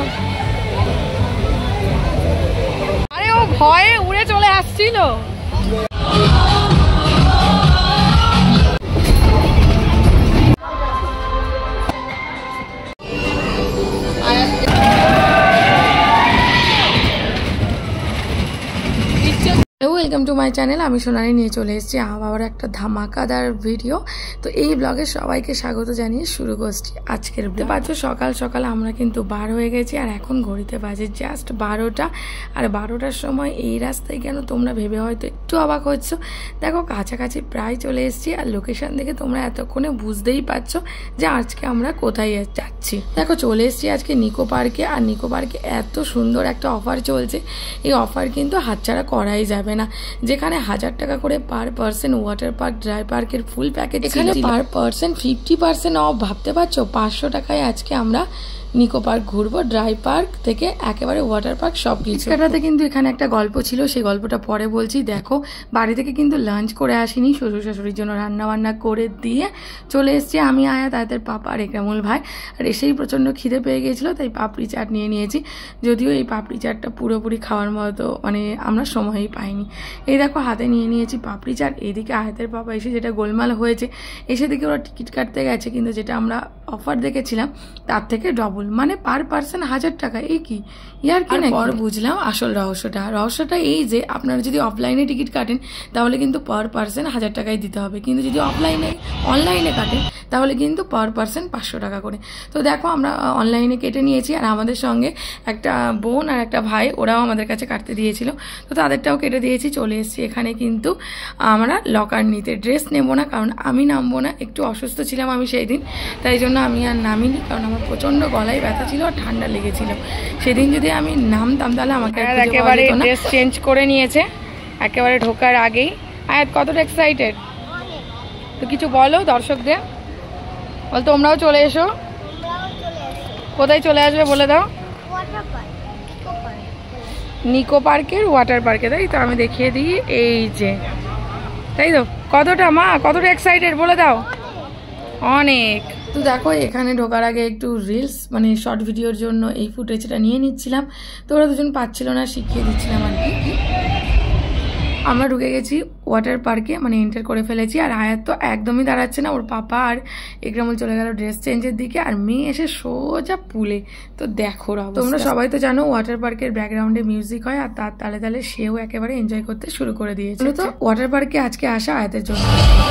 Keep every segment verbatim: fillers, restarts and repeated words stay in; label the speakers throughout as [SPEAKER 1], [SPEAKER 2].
[SPEAKER 1] আরে ও ভয়ে উড়ে চলে আসছিল। Welcome to my channel. আমি সোনালি নিয়ে চলে এসেছি আবার একটা ধামাকাদার ভিডিও। তো এই ব্লগে সবাইকে স্বাগত জানিয়ে শুরু করছি আজকের ব্লগ। পাচ্ছ সকাল সকাল আমরা কিন্তু বার হয়ে গেছি আর এখন ঘড়িতে বাজে জাস্ট বারোটা। আর বারোটার সময় এই রাস্তায় কেন তোমরা ভেবে হয়তো একটু অবাক হচ্ছ। দেখো কাছাকাছি প্রায় চলে এসেছি আর লোকেশন দেখে তোমরা এতক্ষণে বুঝতেই পারছো যে আজকে আমরা কোথায় যাচ্ছি। দেখো চলে এসেছি আজকে নিকো পার্কে। আর নিকো পার্কে এত সুন্দর একটা অফার চলছে, এই অফার কিন্তু হাতছাড়া করাই যাবে না। যেখানে হাজার টাকা করে per person water park dry পার্কের ফুল প্যাকেজ, এখানে per person fifty percent off. ভাবতে পারছো পাঁচশো টাকায় আজকে আমরা নিকো পার্ক ঘুরবো, ড্রাই পার্ক থেকে একেবারে ওয়াটার পার্ক সব কিছু। এটাতে কিন্তু এখানে একটা গল্প ছিল, সেই গল্পটা পরে বলছি। দেখো বাড়ি থেকে কিন্তু লাঞ্চ করে আসিনি, শ্বশুর শাশুড়ির জন্য রান্না বান্না করে দিয়ে চলে এসেছি আমি, আয়া, তাদের পাপা আর একরামুল ভাই। আর এসেই প্রচণ্ড খিদে পেয়ে গিয়েছিলো, তাই পাপড়ি চাট নিয়ে নিয়েছি। যদিও এই পাপড়ি চাটটা পুরোপুরি খাওয়ার মতো মানে আমরা সময়ই পাইনি। এই দেখো হাতে নিয়ে নিয়েছি পাপড়ি চাট। এইদিকে আয়াতের পাপা এসে যেটা গোলমাল হয়েছে, এসে দিকে ওরা টিকিট কাটতে গেছে, কিন্তু যেটা আমরা অফার দেখেছিলাম তার থেকে ডবল, মানে পার পার্সন হাজার টাকা। এই কি ইয়ার কি? পর বুঝলাম আসল রহস্যটা। রহস্যটা এই যে আপনারা যদি অফলাইনে টিকিট কাটেন তাহলে কিন্তু পার পার্সন হাজার টাকাই দিতে হবে, কিন্তু যদি অফলাইনে অনলাইনে কাটেন তাহলে কিন্তু পার পার্সন পাঁচশো টাকা করে। তো দেখো আমরা অনলাইনে কেটে নিয়েছি আর আমাদের সঙ্গে একটা বোন আর একটা ভাই, ওরাও আমাদের কাছে কাটতে দিয়েছিল, তো তাদেরটাও কেটে দিয়েছি। চলে এসেছি এখানে কিন্তু আমরা লকার নিতে। ড্রেস নেবো না, কারণ আমি নামবো না, একটু অসুস্থ ছিলাম আমি সেই দিন, তাই জন্য আমি আর নামিনি, কারণ আমার প্রচণ্ড গলায় ব্যথা ছিল আর ঠান্ডা লেগেছিল। সেদিন যদি আমি নামতাম তাহলে আমাকে একেবারে ড্রেস চেঞ্জ করে নিয়েছে একেবারে ঢোকার আগেই। আয়াত কতটা এক্সাইটেড, তো কিছু বলো দর্শকদের, বল তোমরাও চলে এসো। কোথায় চলে আসবে বলে দাও? নিকো পার্কের ওয়াটার পার্কে, তাই তো? আমি দেখিয়ে দিই, এই যে, তাই তো? কতটা মা, কতটা এক্সাইটেড বলে দাও? অনেক। তো দেখো এখানে ঢোকার আগে একটু রিলস মানে শর্ট ভিডিওর জন্য এই ফুটেজটা নিয়ে নিচ্ছিলাম, তো ওরা দুজন পাচ্ছিল না, শিখিয়ে দিচ্ছিলাম আর কি। আমরা ঢুকে গেছি ওয়াটার পার্কে, মানে এন্টার করে ফেলেছি। আর আয়াত তো একদমই দাঁড়াচ্ছে না, ওর পাপা আর একরামুল চলে গেল ড্রেস চেঞ্জের দিকে, আর মেয়ে এসে সোজা পুলে। তো দেখো তোমরা সবাই তো জানো ওয়াটার পার্কের ব্যাকগ্রাউন্ডে মিউজিক হয়, আর তার তালে তালে সেও একেবারে এনজয় করতে শুরু করে দিয়েছে। তো ওয়াটার পার্কে আজকে আসা আয়াতের জন্য।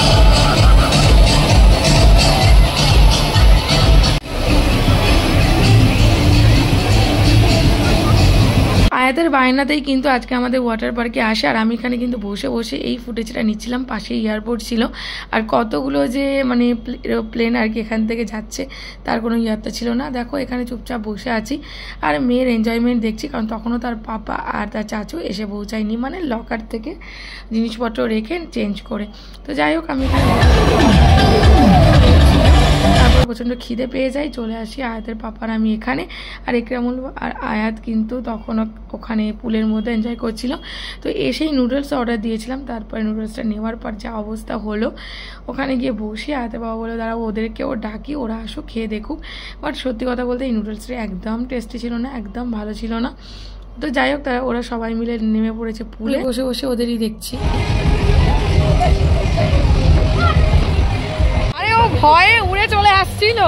[SPEAKER 1] আয়াতের বায়নাতেই কিন্তু আজকে আমাদের ওয়াটার পার্কে আসে। আর আমি এখানে কিন্তু বসে বসে এই ফুটেজটা নিচ্ছিলাম, পাশে এয়ারপোর্ট ছিল আর কতগুলো যে মানে প্লেন আর কি এখান থেকে যাচ্ছে তার কোনো ইয়ারটা ছিল না। দেখো এখানে চুপচাপ বসে আছি আর মেয়ের এনজয়মেন্ট দেখছি, কারণ তখনও তার পাপা আর তার চাচু এসে পৌঁছায়নি, মানে লকার থেকে জিনিসপত্র রেখে চেঞ্জ করে। তো যাই হোক আমি এখানে তারপর প্রচণ্ড খিদে পেয়ে যাই, চলে আসি আয়াতের পাপার আমি এখানে। আর একরামুল আর আয়াত কিন্তু তখন ওখানে পুলের মধ্যে এনজয় করছিল। তো এসেই নুডলস অর্ডার দিয়েছিলাম, তারপরে নুডলসটা নেওয়ার পর যা অবস্থা হলো, ওখানে গিয়ে বসে আয়াতের বাবা বলে দাঁড়াও ওদেরকেও ডাকি, ওরা আসুক খেয়ে দেখুক। বাট সত্যি কথা বলতে এই নুডলসটা একদম টেস্টি ছিল না, একদম ভালো ছিল না। তো যাই হোক তারা ওরা সবাই মিলে নেমে পড়েছে পুলে, বসে বসে ওদেরই দেখছি। আরে ও ভয়ে উড়ে চলে আসছিল।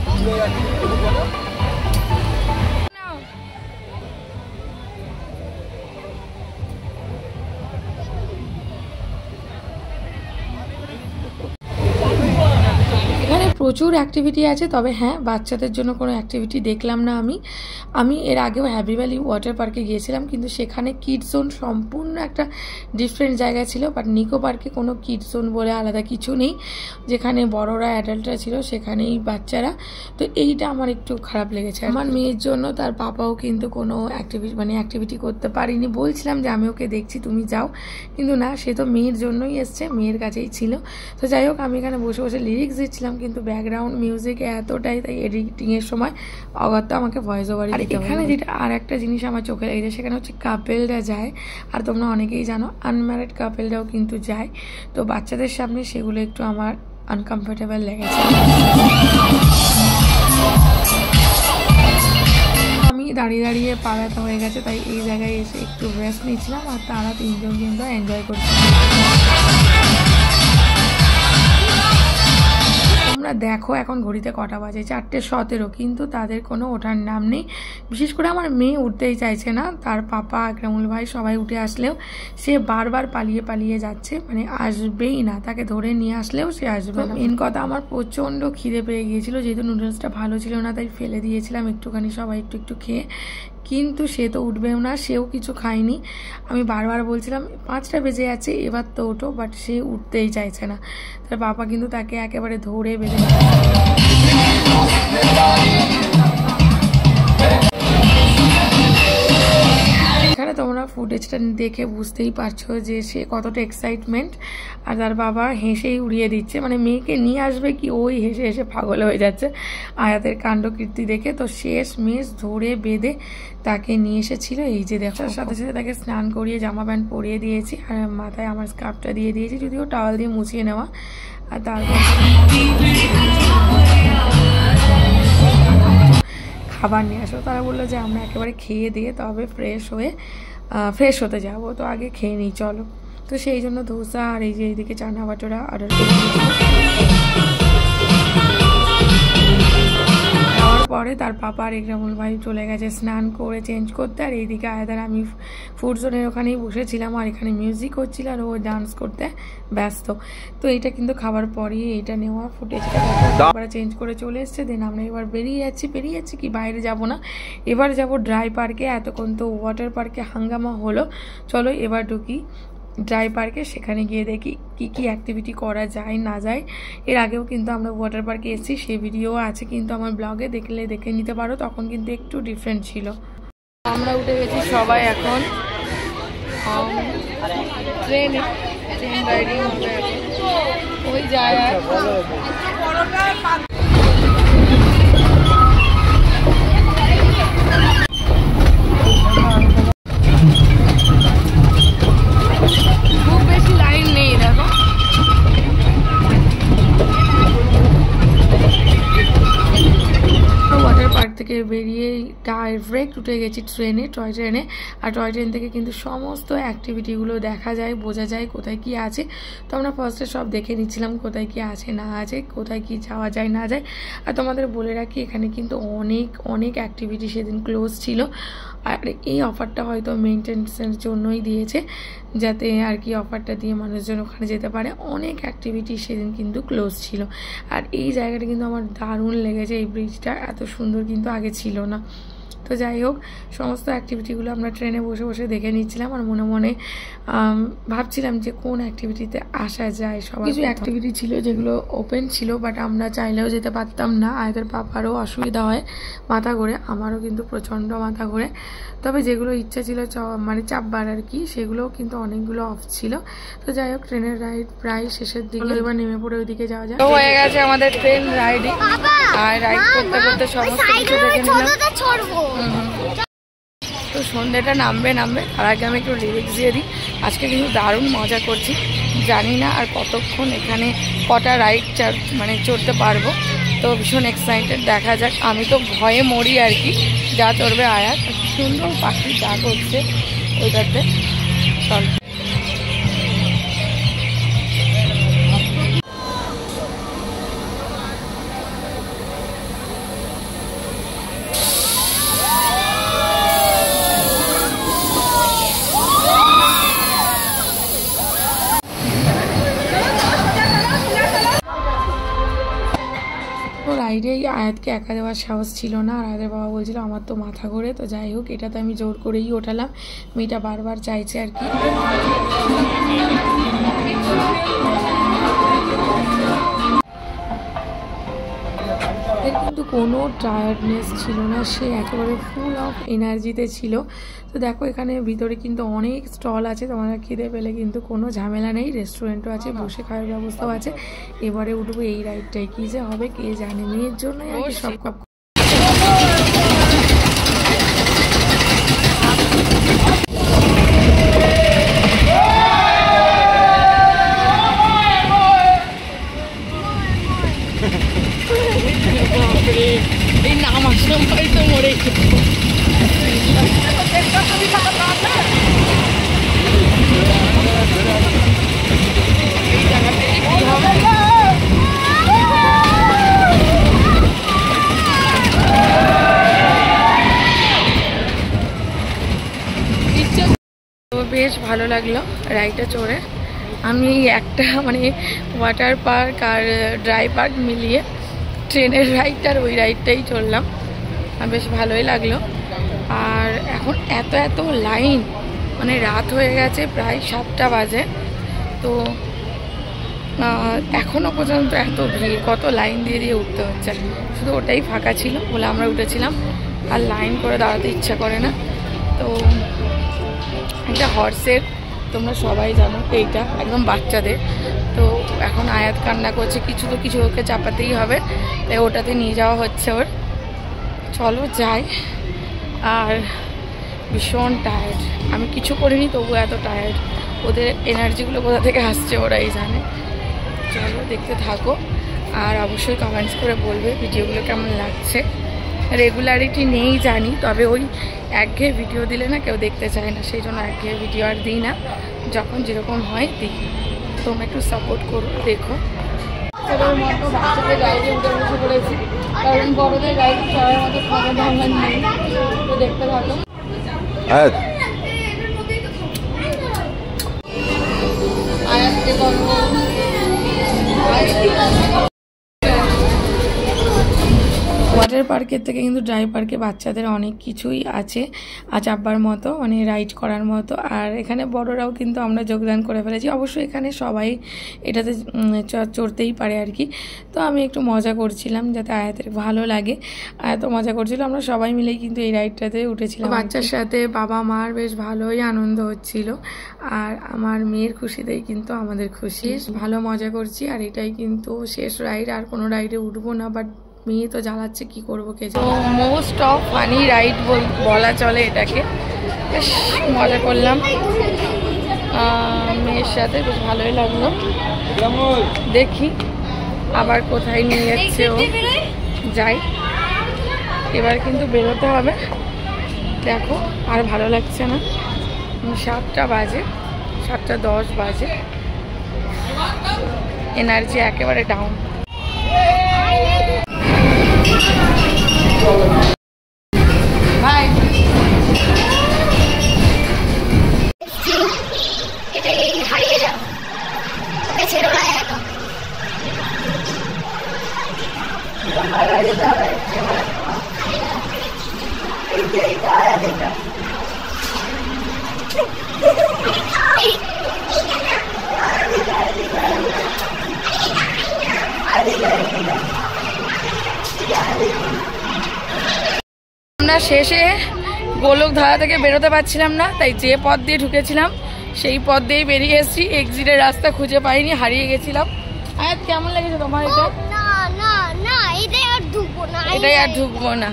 [SPEAKER 1] প্রচুর অ্যাক্টিভিটি আছে, তবে হ্যাঁ বাচ্চাদের জন্য কোনো অ্যাক্টিভিটি দেখলাম না আমি। আমি এর আগেও হ্যাপি ভ্যালি ওয়াটার পার্কে গিয়েছিলাম, কিন্তু সেখানে কিডস জোন সম্পূর্ণ একটা ডিফারেন্ট জায়গা ছিল। বাট নিকো পার্কে কোনো কিডস জোন বলে আলাদা কিছু নেই, যেখানে বড়রা অ্যাডাল্টরা ছিল সেখানেই বাচ্চারা। তো এইটা আমার একটু খারাপ লেগেছে। আমার মেয়ের জন্য তার পাপাও কিন্তু কোনো অ্যাক্টিভিটি মানে অ্যাক্টিভিটি করতে পারিনি। বলছিলাম যে আমি ওকে দেখছি তুমি যাও, কিন্তু না, সে তো মেয়ের জন্যই এসছে, মেয়ের কাছেই ছিল। তো যাই হোক আমি এখানে বসে বসে লিরিক্স দিচ্ছিলাম, কিন্তু ব্যাকগ্রাউন্ড মিউজিক এতটাই, তাই এডিটিংয়ের সময় অগত্যা আমাকে ভয়েস ওভার দিতে হবে। এখানে যেটা আর একটা জিনিস আমার চোখে লেগেছে, সেখানে হচ্ছে কাপেলরা যায়, আর তোমরা অনেকেই জানো আনম্যারিড কাপেলরাও কিন্তু যায়। তো বাচ্চাদের সামনে সেগুলো একটু আমার আনকমফোর্টেবল লেগেছে। দাঁড়িয়ে দাঁড়িয়ে পা ব্যথা হয়ে গেছে, তাই এই জায়গায় এসে একটু রেস্ট নিচ্ছিলাম আর তারা তিনজন কিন্তু এনজয় করছিলাম। তোমরা দেখো এখন ঘড়িতে কটা বাজে, চারটে সতেরো, কিন্তু তাদের কোনো ওঠার নাম নেই। বিশেষ করে আমার মেয়ে উঠতেই চাইছে না, তার পাপা আকরামুল ভাই সবাই উঠে আসলেও সে বারবার পালিয়ে পালিয়ে যাচ্ছে, মানে আসবেই না, তাকে ধরে নিয়ে আসলেও সে আসবে না। মেন কথা আমার প্রচণ্ড খিদে পেয়ে গিয়েছিল, যেহেতু নুডলসটা ভালো ছিল না তাই ফেলে দিয়েছিলাম একটুখানি, সবাই একটু একটু খেয়ে, কিন্তু সে তো উঠবেও না, সেও কিছু খায়নি। আমি বারবার বলছিলাম পাঁচটা বেজে যাচ্ছে এবার তো ওঠো, বাট সে উঠতেই চাইছে না। তার বাবা কিন্তু তাকে একেবারে ধরে বেঁধে এখানে তোমরা ফুটেজটা দেখে বুঝতেই পারছো যে সে কতটা এক্সাইটমেন্ট, আর তার বাবা হেসেই উড়িয়ে দিচ্ছে, মানে মেয়েকে নিয়ে আসবে কি ওই হেসে হেসে পাগল হয়ে যাচ্ছে আয়াতের কাণ্ডকীর্তি দেখে। তো শেষ মেষ ধরে বেঁধে তাকে নিয়ে এসেছিল। এই যে দেখো, সাথে সাথে তাকে স্নান করিয়ে জামা প্যান্ট পরিয়ে দিয়েছি আর মাথায় আমার স্কার্ফটা দিয়ে দিয়েছি, যদিও টাওয়াল দিয়ে মুছিয়ে নেওয়া। আর তারপর খাবার নিয়ে আসো, তারা বললো যে আমরা একেবারে খেয়ে দিয়ে তবে ফ্রেশ হয়ে ফ্রেশ হতে যাব, তো আগে খেয়ে নিই চলো। তো সেই জন্য ধোসা আর এই যে এইদিকে চানা বাটোরা অর্ডার করে যাওয়ার পরে তার পাপা আর একরামুল ভাই চলে গেছে স্নান করে চেঞ্জ করতে, আর এইদিকে আয়াদার আমি ফুড জোনের ওখানেই বসেছিলাম আর এখানে মিউজিক হচ্ছিল আর ও ডান্স করতে ব্যস্ত। তো এটা কিন্তু খাবার পরেই এইটা নেওয়া ফুটেজটা তারপরে চেঞ্জ করে চলে এসছে। দেন আমরা এবার বেরিয়ে যাচ্ছি, বেরিয়ে যাচ্ছি কি বাইরে যাব না, এবার যাব ড্রাই পার্কে। এতক্ষণ তো ওয়াটার পার্কে হাঙ্গামা হলো, চলো এবার ঢুকি ড্রাই পার্কে, সেখানে গিয়ে দেখি কি কি অ্যাক্টিভিটি করা যায় না যায়। এর আগেও কিন্তু আমরা ওয়াটার পার্কে এসেছি, সেই ভিডিও আছে কিন্তু আমার ব্লগে, দেখলে দেখে নিতে পারো, তখন কিন্তু একটু ডিফারেন্ট ছিল। আমরা উঠে গেছি সবাই এখন ট্রেনে, ট্রেন রাইডিং হবে এখন ওই জায়গায়। খুব বেশি লাইন নেই দেখো, ওয়াটার পার্ক থেকে বেরিয়ে ডাইরেক্ট উঠে গেছি ট্রেনে, টয় ট্রেনে। আর টয় ট্রেন থেকে কিন্তু সমস্ত অ্যাক্টিভিটিগুলো দেখা যায়, বোঝা যায় কোথায় কি আছে। তো আমরা ফার্স্টে সব দেখে নিচ্ছিলাম কোথায় কি আছে না আছে, কোথায় কি যাওয়া যায় না যায়। আর তোমাদের বলে রাখি এখানে কিন্তু অনেক অনেক অ্যাক্টিভিটি সেদিন ক্লোজ ছিল, আর এই অফারটা হয়তো মেনটেন্সের জন্যই দিয়েছে, যাতে আর কি অফারটা দিয়ে মানুষজন ওখানে যেতে পারে। অনেক অ্যাক্টিভিটি সেদিন কিন্তু ক্লোজ ছিল, আর এই জায়গাটা কিন্তু আমার দারুণ লেগেছে, এই ব্রিজটা এত সুন্দর কিন্তু আগে ছিল না। তো যাই হোক, সমস্ত অ্যাক্টিভিটিগুলো আমরা ট্রেনে বসে বসে দেখে নিচ্ছিলাম আর মনে মনে ভাবছিলাম যে কোন অ্যাক্টিভিটিতে আসা যায়। সব কিছু অ্যাক্টিভিটি ছিল যেগুলো ওপেন ছিল, বাট আমরা চাইলেও যেতে পারতাম না, আয়াদের পাপারও অসুবিধা হয় মাথা ঘুরে, আমারও কিন্তু প্রচণ্ড মাথা ঘুরে। তবে যেগুলো ইচ্ছা ছিল মানে চাপবার আর কি, সেগুলোও কিন্তু অনেকগুলো অফ ছিল। তো যাই হোক, ট্রেনের রাইড প্রায় শেষের দিকে, এবার নেমে পড়ে ওইদিকে যাওয়া যায়। তো হয়ে গেছে আমাদের ট্রেন রাইডিং, আর রাইড করতে করতে সমস্ত কিছু দেখে নিলাম। তো সন্ধ্যেটা নামবে নামবে তার আগে আমি একটু লিরিক্স দিয়ে দিই। আজকে কিন্তু দারুণ মজা করছি, জানি না আর কতক্ষণ এখানে কটা রাইড মানে চড়তে পারবো, তো ভীষণ এক্সাইটেড, দেখা যাক। আমি তো ভয়ে মরি আর কি, যা চড়বে আয়াত। সুন্দর পাখির ডাক হচ্ছে ওইটাতে, চল। রাইডেই আয়াতকে একা দেওয়ার সাহস ছিল না, আর আয়াতের বাবা বলছিল আমার তো মাথা ঘোরে। তো যাই হোক, এটা তো আমি জোর করেই ওঠালাম, মেয়েটা বারবার চাইছে আর কি। কিন্তু কোনো টায়ার্ডনেস ছিল না, সে একেবারে ফুল অফ এনার্জিতে ছিল। তো দেখো এখানে ভিতরে কিন্তু অনেক স্টল আছে, তোমরা খিদে পেলে কিন্তু কোনো ঝামেলা নেই, রেস্টুরেন্টও আছে, বসে খাওয়ার ব্যবস্থাও আছে। এবারে উঠবো এই রাইডটাই, কী যে হবে কে জানে, মেয়ের জন্য আর কি সব কাপ। এই নাম আসলে তো মরে ভালো লাগলো রাইডটা চড়ে। আমি একটা মানে ওয়াটার পার্ক আর ড্রাই পার্ক মিলিয়ে ট্রেনের রাইড আর ওই রাইডটাই চড়লাম, বেশ ভালোই লাগলো। আর এখন এত এত লাইন, মানে রাত হয়ে গেছে প্রায় সাতটা বাজে, তো এখনও পর্যন্ত এত ভিড়, কত লাইন দিয়ে দিয়ে উঠতে হচ্ছে। শুধু ওটাই ফাঁকা ছিল বলে আমরা উঠেছিলাম, আর লাইন করে দাঁড়াতে ইচ্ছা করে না। তো একটা হর্সের, তোমরা সবাই জানো এইটা একদম বাচ্চাদের, তো এখন আয়াত কান্না করছে, কিছু তো কিছু ওকে চাপাতেই হবে, তাই ওটাতে নিয়ে যাওয়া হচ্ছে ওর। চলো যাই। আর ভীষণ টায়ার্ড, আমি কিছু করিনি তবু এত টায়ার্ড। ওদের এনার্জিগুলো কোথা থেকে আসছে ওরাই জানে। চলো দেখতে থাকো, আর অবশ্যই কমেন্টস করে বলবে ভিডিওগুলো কেমন লাগছে। রেগুলারিটি নেই জানি, তবে ওই একঘেয়ে ভিডিও দিলে না কেউ দেখতে চায় না, সেই জন্য একঘেয়ে ভিডিও আর দিই না, যখন যেরকম হয় দিই। তোমরা একটু সাপোর্ট করো, দেখো। মতো বাচ্চাদের গাড়িতে উঠে বসে পড়েছি, কারণ বড়দের গাড়ি চড়ার মতো খাবার দাবার নেই, তো দেখতে থাকো। আয়াতকে করবো ওয়াটার পার্কের থেকে কিন্তু ড্রাই পার্কে বাচ্চাদের অনেক কিছুই আছে আর চাপবার মতো, মানে রাইড করার মতো। আর এখানে বড়রাও কিন্তু আমরা যোগদান করে ফেলেছি। অবশ্যই এখানে সবাই এটাতে চড়তেই পারে আর কি। তো আমি একটু মজা করছিলাম যাতে আয়াতের ভালো লাগে, এত মজা করছিল। আমরা সবাই মিলেই কিন্তু এই রাইডটাতে উঠেছিলাম। বাচ্চার সাথে বাবা মার বেশ ভালোই আনন্দ হচ্ছিল, আর আমার মেয়ের খুশিতেই কিন্তু আমাদের খুশি। ভালো মজা করছি, আর এটাই কিন্তু শেষ রাইড, আর কোনো রাইডে উঠবো না, বাট মেয়ে তো জ্বালাচ্ছে, কি করবো কে। তো মোস্ট অফ ফানি রাইড বলা চলে এটাকে। বেশ মজা করলাম মেয়ের সাথে, বেশ ভালোই লাগলো। দেখি আবার কোথায় নিয়ে যাচ্ছে ও, যাই। এবার কিন্তু বেরোতে হবে, দেখো আর ভালো লাগছে না। সাতটা বাজে, সাতটা দশ বাজে, এনার্জি একেবারে ডাউন। ভাই হারিয়ে যাও, ছেড়ে না এখন। আমরা শেষে গোলক ধারা থেকে বেরোতে পারছিলাম না, তাই যে পথ দিয়ে ঢুকেছিলাম সেই পথ দিয়েই বেরিয়ে এসেছি। এক্সিটের রাস্তা খুঁজে পাইনি, হারিয়ে গেছিলাম। আর কেমন লেগেছে তোমার এটা?
[SPEAKER 2] না না না, এটাই আর ঢুকবো না,
[SPEAKER 1] এটাই আর ঢুকবো না।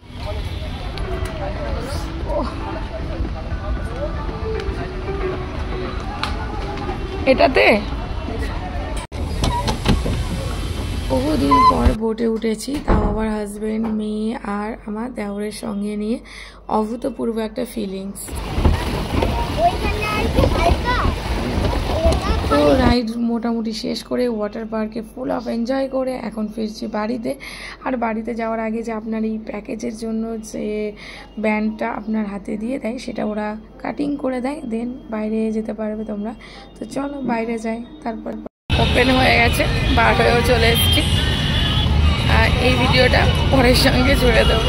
[SPEAKER 1] এটাতে বহুদিন পর বোটে উঠেছি, তাও আবার হাজবেন্ড, মেয়ে আর আমার দেওরের সঙ্গে নিয়ে। অভূতপূর্ব একটা ফিলিংস। তো রাইড মোটামুটি শেষ করে ওয়াটার পার্কে ফুল অফ এনজয় করে এখন ফিরছি বাড়িতে। আর বাড়িতে যাওয়ার আগে যে আপনার এই প্যাকেজের জন্য যে ব্যান্ডটা আপনার হাতে দিয়ে দেয়, সেটা ওরা কাটিং করে দেয়, দেন বাইরে যেতে পারবে তোমরা। তো চলো বাইরে যাই। তারপর ওপেন হয়ে গেছে, বার হয়েও চলে এসেছি। আর এই ভিডিওটা পরের সঙ্গে জুড়ে দেবো।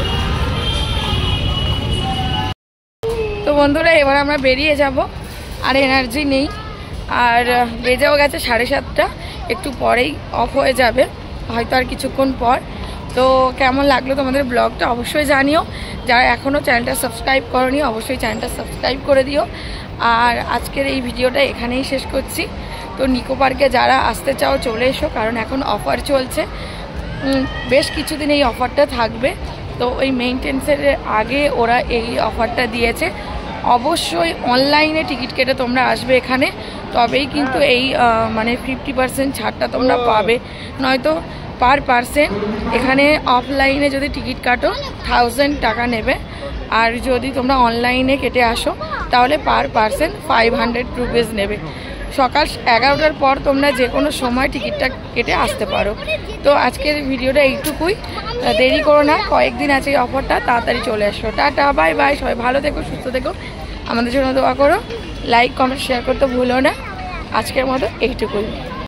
[SPEAKER 1] তো বন্ধুরা এবার আমরা বেরিয়ে যাব, আর এনার্জি নেই, আর বেজেও গেছে সাড়ে সাতটা, একটু পরেই অফ হয়ে যাবে হয়তো আর কিছুক্ষণ পর। তো কেমন লাগলো তোমাদের ব্লগটা অবশ্যই জানিও। যারা এখনও চ্যানেলটা সাবস্ক্রাইব করোনি অবশ্যই চ্যানেলটা সাবস্ক্রাইব করে দিও। আর আজকের এই ভিডিওটা এখানেই শেষ করছি। তো নিকো পার্কে যারা আসতে চাও চলে এসো, কারণ এখন অফার চলছে, বেশ কিছুদিন এই অফারটা থাকবে। তো ওই মেইনটেন্সের আগে ওরা এই অফারটা দিয়েছে। অবশ্যই অনলাইনে টিকিট কেটে তোমরা আসবে এখানে, তবেই কিন্তু এই মানে ফিফটি পার্সেন্ট ছাড়টা তোমরা পাবে, নয়তো পার পার্সেন্ট এখানে অফলাইনে যদি টিকিট কাটো থাউজেন্ড টাকা নেবে, আর যদি তোমরা অনলাইনে কেটে আসো তাহলে per person five hundred rupees নেবে। সকাল এগারোটার পর তোমরা যে কোনো সময় টিকিটটা কেটে আসতে পারো। তো আজকের ভিডিওটা এইটুকুই, দেরি করো না, কয়েকদিন আছে এই অফারটা, তাড়াতাড়ি চলে আসো। টাটা, বাই বাই, সবাই ভালো থেকো, সুস্থ থেকো, আমাদের জন্য দোয়া করো, লাইক কমেন্ট শেয়ার করতে ভুলো না। আজকের মতো এইটুকুই।